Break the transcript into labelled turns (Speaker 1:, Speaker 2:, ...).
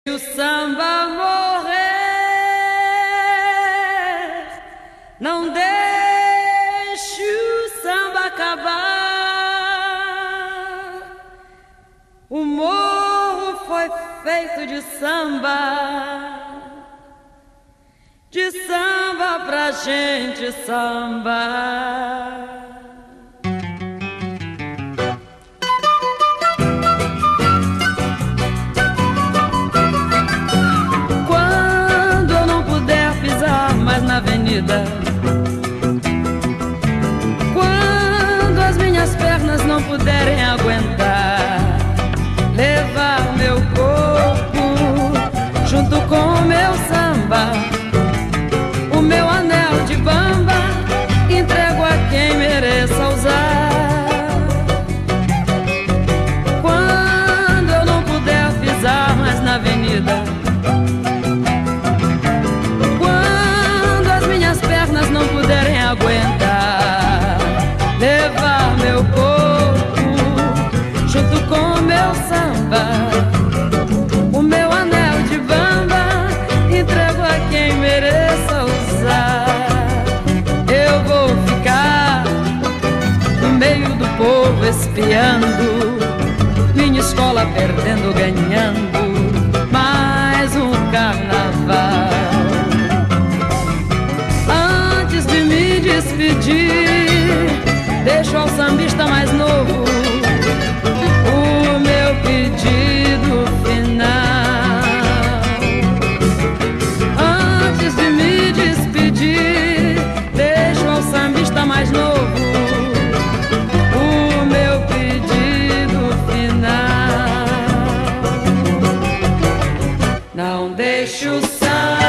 Speaker 1: O samba morrer, não deixe o samba acabar. O morro foi feito de samba pra gente sambar. Na avenida, quando as minhas pernas não puderem aguentar, levar meu corpo junto com meu samba, o meu anel de bamba, entrego a quem mereça usar. Quando eu não puder pisar mais na avenida, não puderem aguentar, levar meu corpo junto com meu samba, o meu anel de bamba, entrego a quem mereça usar. Eu vou ficar no meio do povo espiando, minha escola perdendo, ganhando mais um carnaval. Despedir, deixo ao sambista mais novo o meu pedido final. Antes de me despedir, deixo ao sambista mais novo o meu pedido final. Não deixe o samba